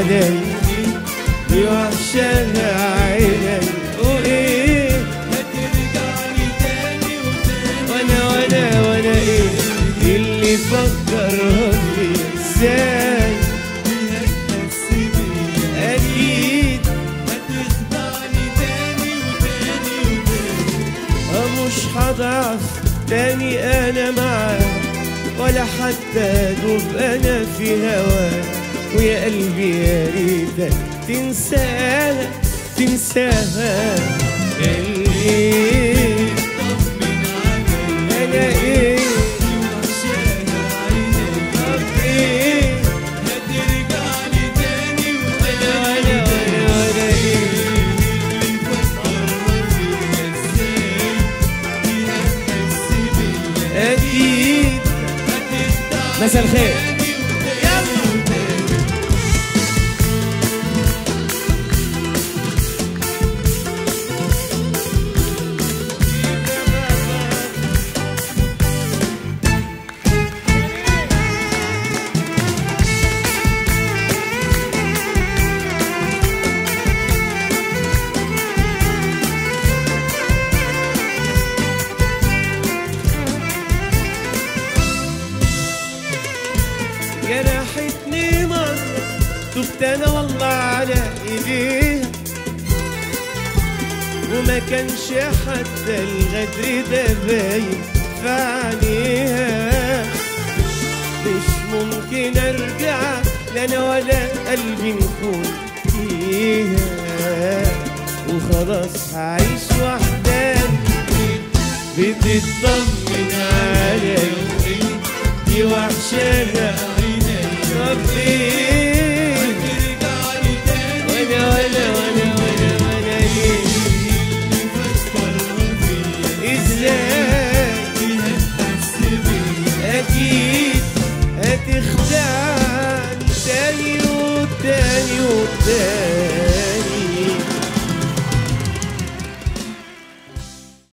علي دي وحشاها عيني وايه هترجعلي تاني وتاني وانا ايه اللي فكرها فيا ازاي هتحس بيا اكيد هتخدعني تاني وتاني وتاني مش هضعف تاني انا معاك ولا حتى دوب انا في هواك ويا قلبي يا ريتك تنساها تنساها ايه طمن عليا انا ايه دي وحشاها عيني طب ايه هترجعلي تاني وتاني وانا ايه اللي فكرها فيا ازاي دي هتحس بيا اكيد هتخدعني مساء الخير تاني وتاني وتاني جرحتني مرة تبت انا والله على ايديها وما كانش حتى الغدر ده باين في عينيها مش ممكن ارجع لا انا ولا قلبي نكون فيها وخلاص هعيش وحداني بتطمن عليا دي وحشاها طب ايه هترجعلي تاني وانا ايه اللي فكرها فيا ازاي دي هتحس بيا اكيد هتخدعني تاني وتاني وتاني